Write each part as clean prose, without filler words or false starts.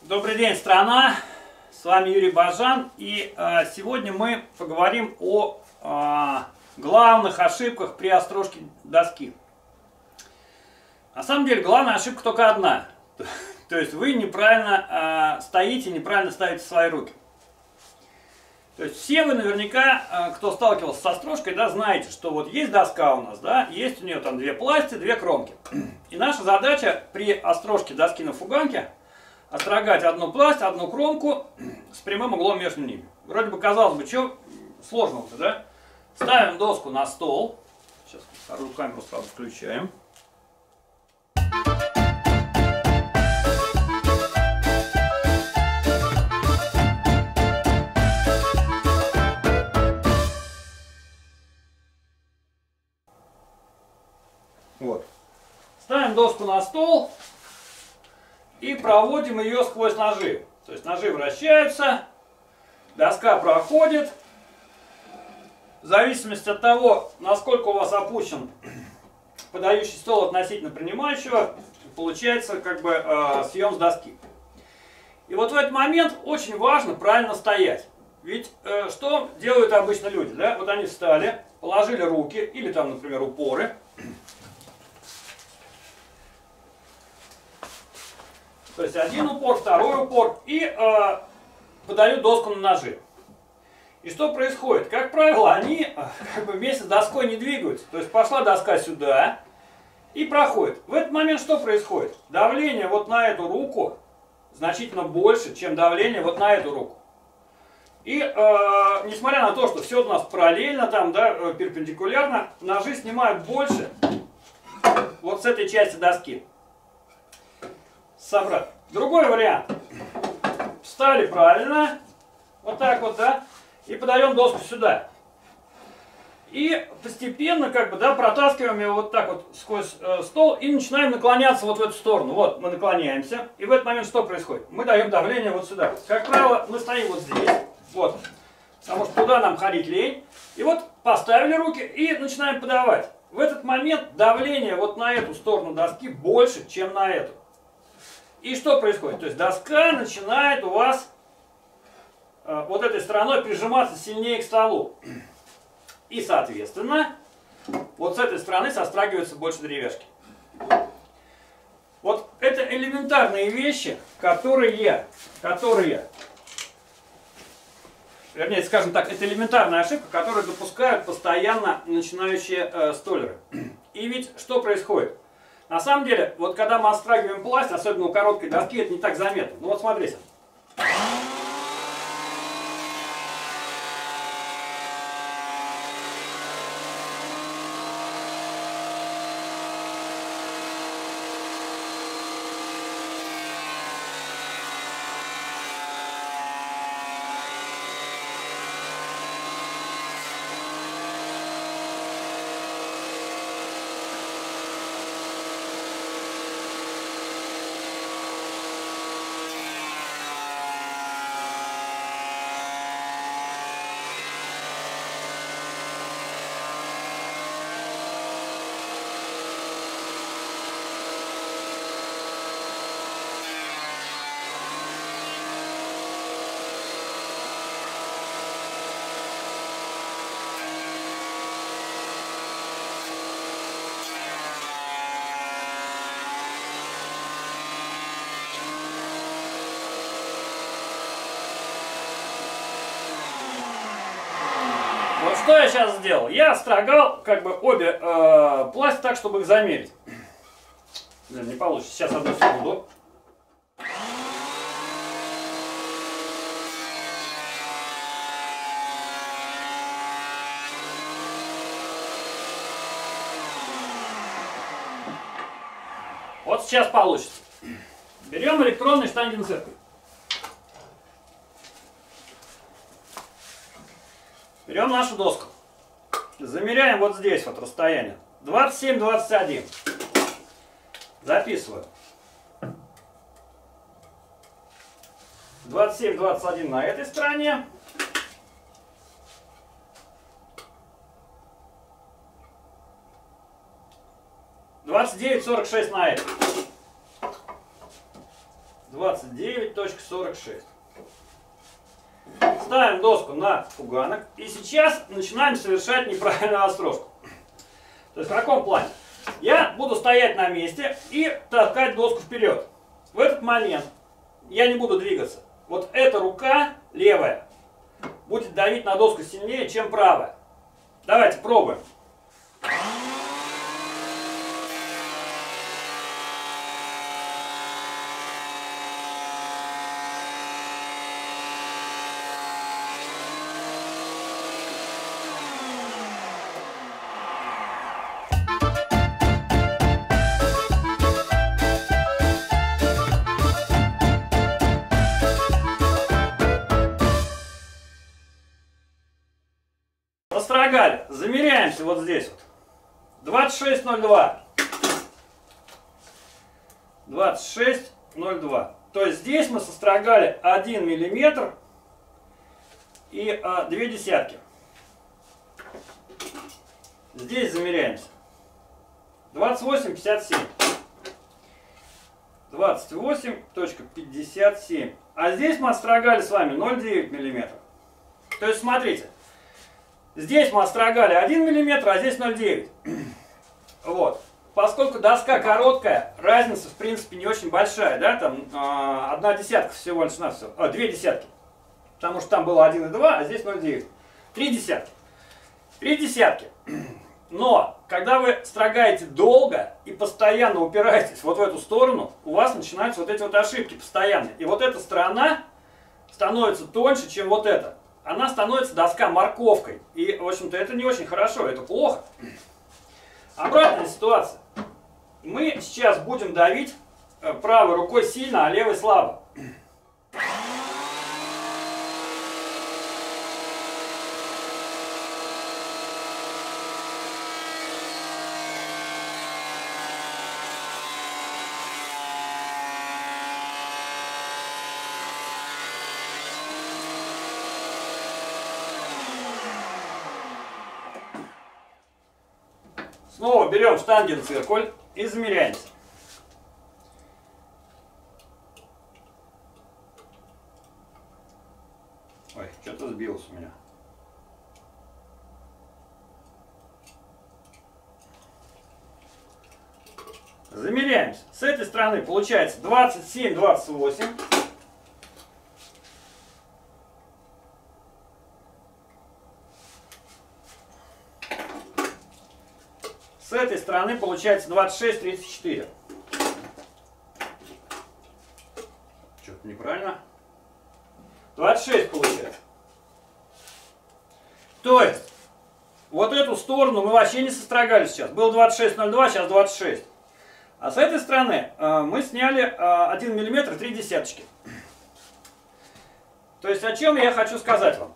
Добрый день, страна! С вами Юрий Бажан, и сегодня мы поговорим о главных ошибках при острожке доски. На самом деле главная ошибка только одна. То есть вы неправильно стоите, неправильно ставите свои руки. То есть все вы наверняка, кто сталкивался с острожкой, да, знаете, что вот есть доска у нас, да, есть у нее там две пласти, две кромки. И наша задача при острожке доски на фуганке острогать одну пласть, одну кромку с прямым углом между ними. Вроде бы казалось бы, что сложного-то, да? Ставим доску на стол. Сейчас вторую камеру сразу включаем. Вот. Ставим доску на стол и проводим ее сквозь ножи. То есть ножи вращаются, доска проходит. В зависимости от того, насколько у вас опущен подающий стол относительно принимающего, получается как бы съем с доски. И вот в этот момент очень важно правильно стоять. Ведь что делают обычно люди? Да? Вот они встали, положили руки или там, например, упоры. То есть один упор, второй упор и подают доску на ножи. И что происходит? Как правило, они как бы вместе с доской не двигаются. То есть пошла доска сюда и проходит. В этот момент что происходит? Давление вот на эту руку значительно больше, чем давление вот на эту руку. И несмотря на то, что все у нас параллельно, там, да, перпендикулярно, ножи снимают больше вот с этой части доски. Собрать. Другой вариант. Встали правильно, вот так вот, да, и подаем доску сюда. И постепенно, как бы, да, протаскиваем ее вот так вот сквозь стол и начинаем наклоняться вот в эту сторону. Вот, мы наклоняемся, и в этот момент что происходит? Мы даем давление вот сюда. Как правило, мы стоим вот здесь, вот, потому что туда нам ходить лень. И вот поставили руки и начинаем подавать. В этот момент давление вот на эту сторону доски больше, чем на эту. И что происходит? То есть доска начинает у вас вот этой стороной прижиматься сильнее к столу. И, соответственно, вот с этой стороны сострагивается больше деревяшки. Вот это элементарные вещи, которые, вернее, скажем так, это элементарная ошибка, которую допускают постоянно начинающие столяры. И ведь что происходит? На самом деле, вот когда мы острагиваем пласть, особенно у короткой доски, это не так заметно. Ну вот смотрите. Вот что я сейчас сделал? Я строгал как бы обе пласти так, чтобы их замерить. Блин, не получится. Сейчас одну секунду. Вот сейчас получится. Берем электронный штангенциркуль. Берем нашу доску. Замеряем вот здесь вот расстояние. 27-21. Записываю. 27-21 на этой стороне. 29,46 на это. 29.46. Ставим доску на фуганок. И сейчас начинаем совершать неправильную острожку. То есть в каком плане? Я буду стоять на месте и таскать доску вперед. В этот момент я не буду двигаться. Вот эта рука, левая, будет давить на доску сильнее, чем правая. Давайте пробуем. Построгали. Замеряемся вот здесь вот. 26.02. 26.02. То есть здесь мы сострогали 1 миллиметр и 2 десятки. Здесь замеряемся. 28.57. 28.57. А здесь мы отстрогали с вами 0,9 миллиметра. То есть смотрите. Здесь мы отстрогали 1 мм, а здесь 0,9. Вот. Поскольку доска короткая, разница в принципе не очень большая, да, там 1 десятка всего лишь на все, 2 десятки. Потому что там было 1,2, а здесь 0,9. 3 десятки. 3 десятки. Но, когда вы строгаете долго и постоянно упираетесь вот в эту сторону, у вас начинаются вот эти вот ошибки постоянно. И вот эта сторона становится тоньше, чем вот эта. Она становится доска морковкой. И, в общем-то, это не очень хорошо, это плохо. Обратная ситуация. Мы сейчас будем давить правой рукой сильно, а левой слабо. Снова берем штангенциркуль и замеряемся. Ой, что-то сбилось у меня. Замеряемся. С этой стороны получается 27-28. С этой стороны получается 26-34. Что-то неправильно. 26 получается. То есть, вот эту сторону мы вообще не сострогали сейчас. Было 26,02, сейчас 26. А с этой стороны мы сняли 1 мм 3 десяточки. То есть, о чем я хочу сказать вам.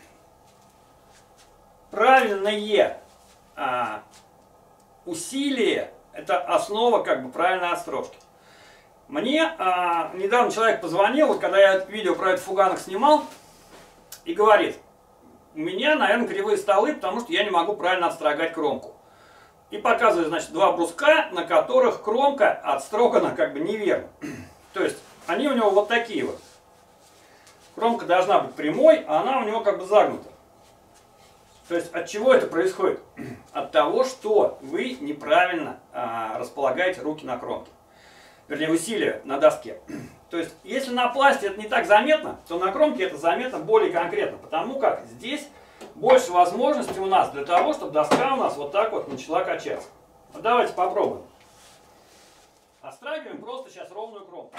Правильное усилие – это основа как бы правильной острожки. Мне недавно человек позвонил, вот когда я видео про этот фуганок снимал, и говорит, у меня, наверное, кривые столы, потому что я не могу правильно отстрогать кромку. И показывает, значит, два бруска, на которых кромка отстрогана как бы неверно. То есть, они у него вот такие вот. Кромка должна быть прямой, а она у него как бы загнута. То есть от чего это происходит? От того, что вы неправильно располагаете руки на кромке. Вернее, усилия на доске. То есть, если на пласте это не так заметно, то на кромке это заметно более конкретно. Потому как здесь больше возможностей у нас для того, чтобы доска у нас вот так вот начала качаться. Вот давайте попробуем. Острагиваем просто сейчас ровную кромку.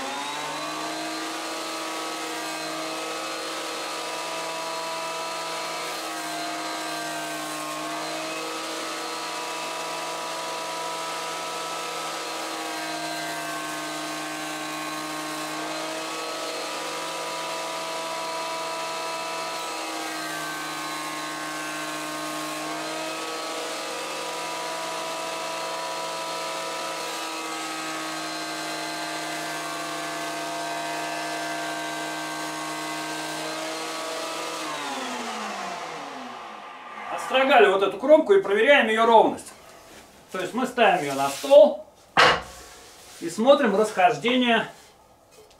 Отстрогали вот эту кромку и проверяем ее ровность. То есть мы ставим ее на стол и смотрим расхождение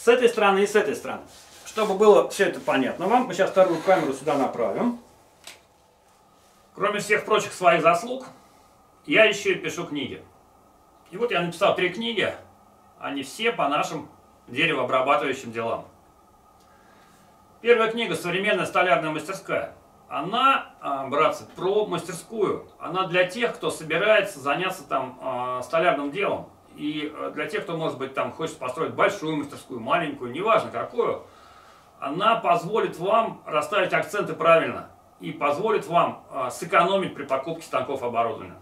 с этой стороны и с этой стороны. Чтобы было все это понятно вам, мы сейчас вторую камеру сюда направим. Кроме всех прочих своих заслуг, я еще и пишу книги. И вот я написал 3 книги, они все по нашим деревообрабатывающим делам. Первая книга «Современная столярная мастерская». Она, братцы, про мастерскую. Она для тех, кто собирается заняться там столярным делом. И для тех, кто, может быть, там хочет построить большую мастерскую, маленькую, неважно какую. Она позволит вам расставить акценты правильно. И позволит вам сэкономить при покупке станков и оборудования.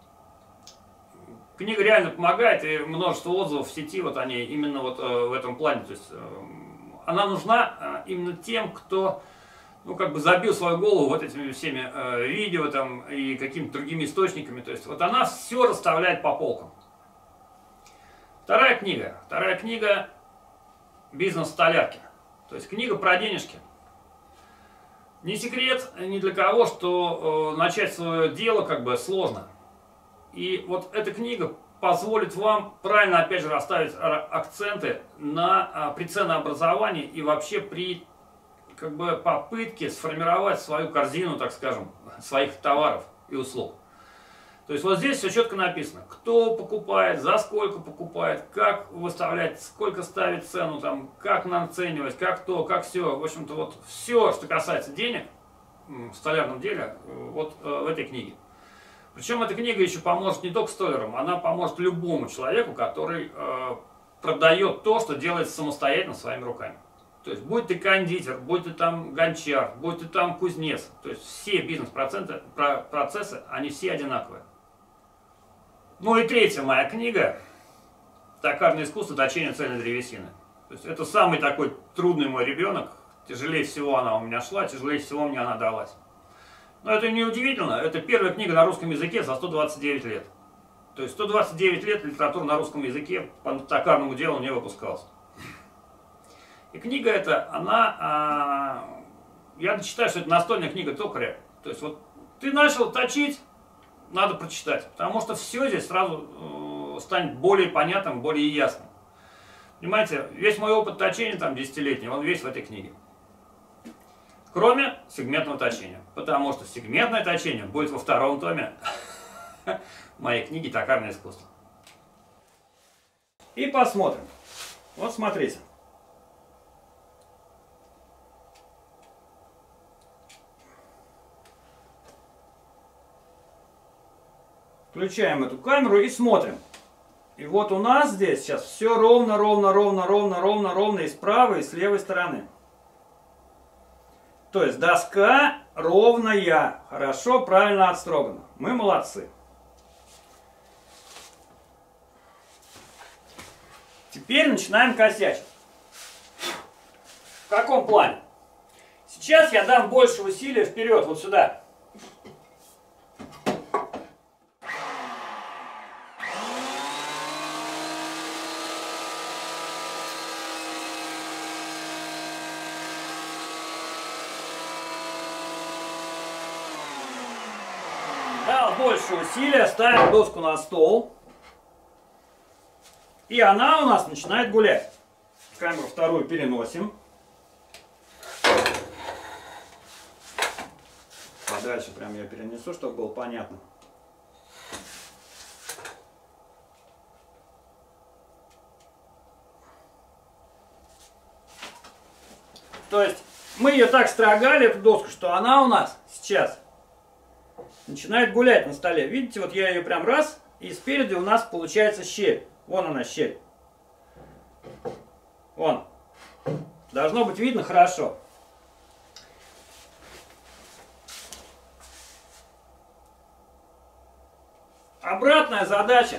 Книга реально помогает, и множество отзывов в сети, вот они именно вот в этом плане. То есть она нужна именно тем, кто, ну, как бы забил свою голову вот этими всеми видео там и какими-то другими источниками. То есть вот она все расставляет по полкам. Вторая книга «Бизнес столярки». То есть книга про денежки. Не секрет ни для кого, что начать свое дело как бы сложно. И вот эта книга позволит вам правильно, опять же, расставить акценты при ценообразовании и вообще при как бы попытке сформировать свою корзину, так скажем, своих товаров и услуг. То есть вот здесь все четко написано, кто покупает, за сколько покупает, как выставлять, сколько ставить цену, там, как наценивать, как то, как все. В общем-то, вот все, что касается денег в столярном деле, вот в этой книге. Причем эта книга еще поможет не только столярам, она поможет любому человеку, который продает то, что делает самостоятельно своими руками. То есть, будь ты кондитер, будь ты там гончар, будь ты там кузнец, то есть все бизнес-процессы, они все одинаковые. Ну и третья моя книга «Токарное искусство точения цельной древесины». То есть это самый такой трудный мой ребенок, тяжелее всего она у меня шла, тяжелее всего мне она далась. Но это не удивительно, это первая книга на русском языке за 129 лет. То есть 129 лет литература на русском языке по токарному делу не выпускалась. И книга эта, она, я считаю, что это настольная книга токаря. То есть вот ты начал точить, надо прочитать, потому что все здесь сразу станет более понятным, более ясным. Понимаете, весь мой опыт точения, там, 10-летний, он весь в этой книге. Кроме сегментного точения, потому что сегментное точение будет во втором томе моей книги «Токарное искусство». И посмотрим. Вот смотрите. Включаем эту камеру и смотрим. И вот у нас здесь сейчас все ровно и с правой, и с левой стороны. То есть доска ровная, хорошо, правильно отстрогана. Мы молодцы. Теперь начинаем косячить. В каком плане? Сейчас я дам больше усилия вперед, вот сюда. Дал больше усилия, ставим доску на стол. И она у нас начинает гулять. Камеру вторую переносим. Подальше прям я перенесу, чтобы было понятно. То есть мы ее так строгали, эту доску, что она у нас сейчас начинает гулять на столе. Видите, вот я ее прям раз, и спереди у нас получается щель. Вон она щель. Вон. Должно быть видно хорошо. Обратная задача.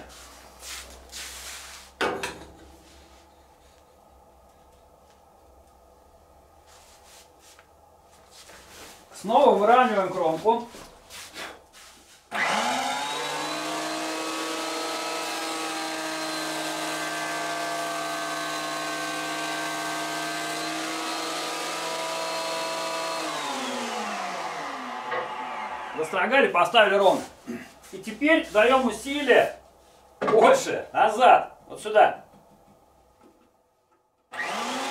Снова выравниваем кромку. Застрогали, поставили ровно. И теперь даем усилие больше, назад, вот сюда.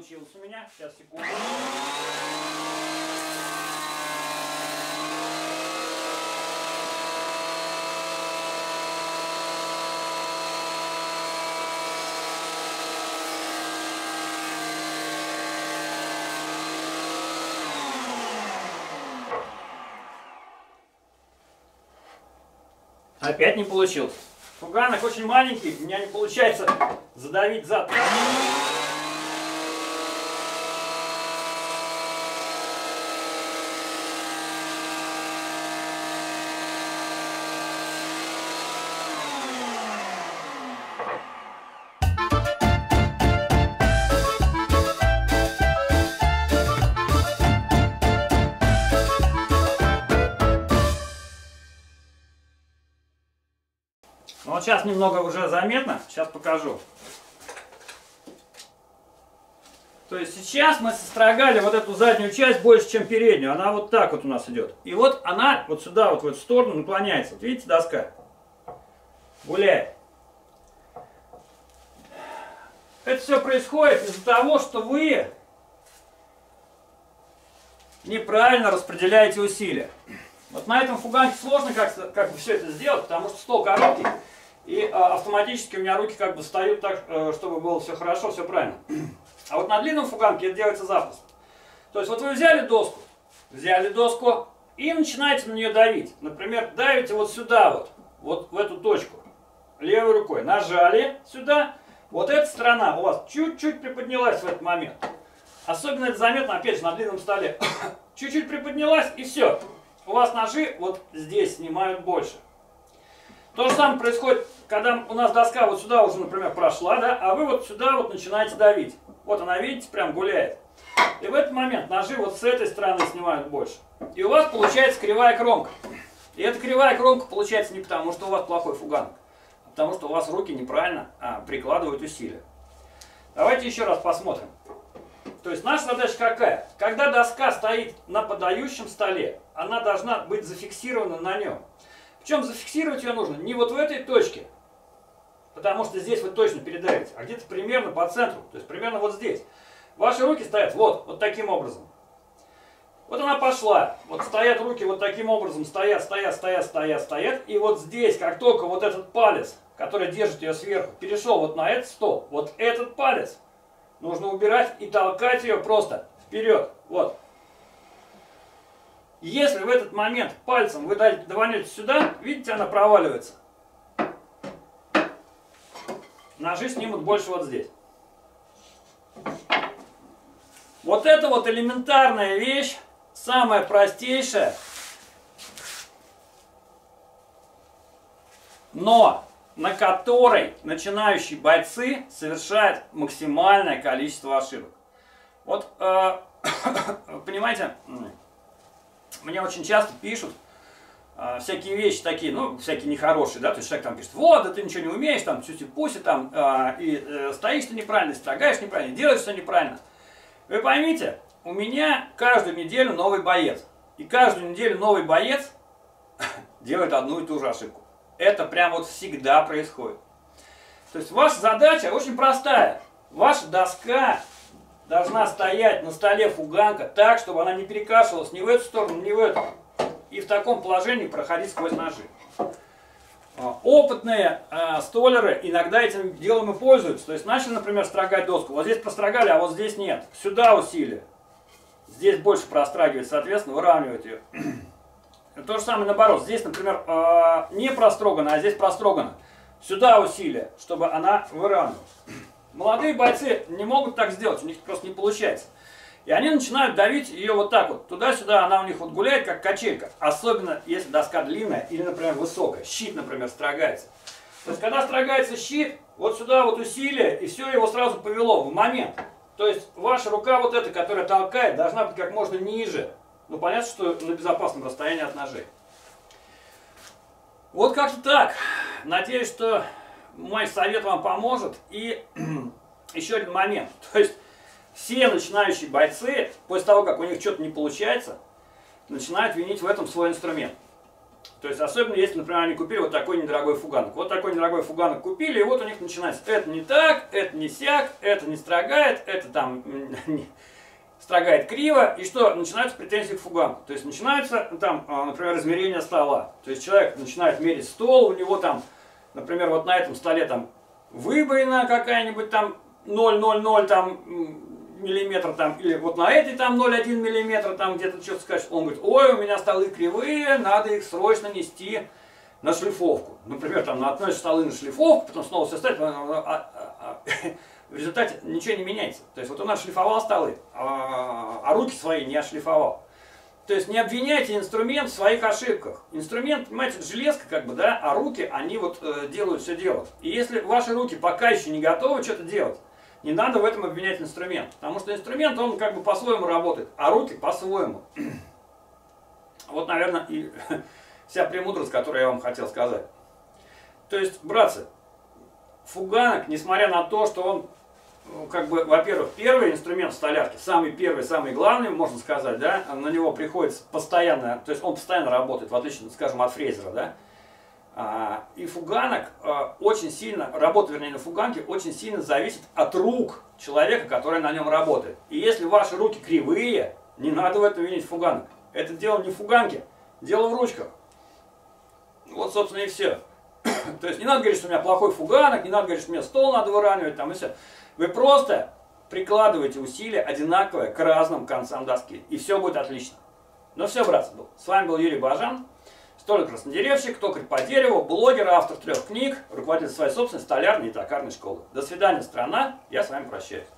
получилось у меня. Сейчас, секунду. Опять не получилось. Фуганок очень маленький, у меня не получается задавить зад. Ну вот сейчас немного уже заметно, сейчас покажу. То есть сейчас мы сострогали вот эту заднюю часть больше, чем переднюю. Она вот так вот у нас идет. И вот она вот сюда, вот в эту сторону наклоняется. Вот видите, доска гуляет. Это все происходит из-за того, что вы неправильно распределяете усилия. Вот на этом фуганке сложно как бы все это сделать, потому что стол короткий. И автоматически у меня руки как бы встают так, чтобы было все хорошо, все правильно. А вот на длинном фуганке это делается запросто. То есть вот вы взяли доску и начинаете на нее давить. Например, давите вот сюда вот в эту точку, левой рукой. Нажали сюда, вот эта сторона у вас чуть-чуть приподнялась в этот момент. Особенно это заметно, опять же, на длинном столе. Чуть-чуть приподнялась и все. У вас ножи вот здесь снимают больше. То же самое происходит, когда у нас доска вот сюда уже, например, прошла, да, а вы вот сюда вот начинаете давить. Вот она, видите, прям гуляет. И в этот момент ножи вот с этой стороны снимают больше. И у вас получается кривая кромка. И эта кривая кромка получается не потому, что у вас плохой фуганок, а потому что у вас руки неправильно прикладывают усилия. Давайте еще раз посмотрим. То есть наша задача какая? Когда доска стоит на подающем столе, она должна быть зафиксирована на нем. Причем зафиксировать ее нужно не вот в этой точке, потому что здесь вы точно передавите, а где-то примерно по центру, то есть примерно вот здесь. Ваши руки стоят вот таким образом. Вот она пошла, вот стоят руки вот таким образом, стоят, и вот здесь, как только вот этот палец, который держит ее сверху, перешел вот на этот стол, вот этот палец нужно убирать и толкать ее просто вперед, вот. Если в этот момент пальцем вы даванете сюда, видите, она проваливается. Ножи снимут больше вот здесь. Вот это вот элементарная вещь, самая простейшая, но на которой начинающие бойцы совершают максимальное количество ошибок. Вот, понимаете, мне очень часто пишут всякие вещи такие, ну, всякие нехорошие, да, то есть человек там пишет, вот, да ты ничего не умеешь, там, сюси-пуси, там, стоишь ты неправильно, строгаешь неправильно, делаешь все неправильно. Вы поймите, у меня каждую неделю новый боец, и каждую неделю новый боец делает одну и ту же ошибку. Это прям вот всегда происходит. То есть ваша задача очень простая. Ваша доска должна стоять на столе фуганка так, чтобы она не перекашивалась ни в эту сторону, ни в эту. И в таком положении проходить сквозь ножи. Опытные столеры иногда этим делом и пользуются. То есть начали, например, строгать доску. Вот здесь прострогали, а вот здесь нет. Сюда усилие. Здесь больше прострагивает, соответственно, выравнивает ее. То же самое наоборот. Здесь, например, не прострогано, а здесь прострогано. Сюда усилие, чтобы она выравнивалась. Молодые бойцы не могут так сделать, у них просто не получается. И они начинают давить ее вот так вот. Туда-сюда она у них вот гуляет, как качелька. Особенно, если доска длинная или, например, высокая. Щит, например, строгается. То есть, когда строгается щит, вот сюда вот усилие, и все его сразу повело в момент. То есть, ваша рука вот эта, которая толкает, должна быть как можно ниже. Ну, понятно, что на безопасном расстоянии от ножей. Вот как-то так. Надеюсь, что мой совет вам поможет. И еще один момент. То есть, все начинающие бойцы, после того, как у них что-то не получается, начинают винить в этом свой инструмент. То есть, особенно если, например, они купили вот такой недорогой фуганок. Вот такой недорогой фуганок купили, и вот у них начинается: это не так, это не сяк, это не строгает, это там строгает криво. И что? Начинаются претензии к фуганку. То есть, начинается там, например, измерение стола. То есть, человек начинает мерить стол, у него там, например, вот на этом столе там выбоина какая-нибудь там 0,00 там миллиметр там, или вот на этой там 0,1 миллиметр там где-то что-то скажешь. Он говорит: ой, у меня столы кривые, надо их срочно нести на шлифовку. Например, там относишь столы на шлифовку, потом снова все ставить, в результате ничего не меняется. То есть вот он отшлифовал столы, а руки свои не отшлифовал. То есть не обвиняйте инструмент в своих ошибках. Инструмент, понимаете, это железка как бы, да, а руки, они вот делают все дело. И если ваши руки пока еще не готовы что-то делать, не надо в этом обвинять инструмент. Потому что инструмент, он как бы по-своему работает, а руки по-своему. Вот, наверное, и вся премудрость, которую я вам хотел сказать. То есть, братцы, фуганок, несмотря на то, что он, как бы, во-первых, первый инструмент в столярке, самый первый, самый главный, можно сказать, да, на него приходится постоянно, то есть он постоянно работает, в отличие, скажем, от фрезера, да. И фуганок очень сильно, работа, вернее, на фуганке очень сильно зависит от рук человека, который на нем работает. И если ваши руки кривые, не надо в этом винить фуганок. Это дело не в фуганке, дело в ручках. Вот, собственно, и все. То есть не надо говорить, что у меня плохой фуганок, не надо говорить, что мне стол надо выравнивать, там и все. Вы просто прикладываете усилия одинаковые к разным концам доски, и все будет отлично. Ну все, братцы, с вами был Юрий Бажан, столер-краснодеревщик, токарь по дереву, блогер, автор 3 книг, руководитель своей собственной столярной и токарной школы. До свидания, страна, я с вами прощаюсь.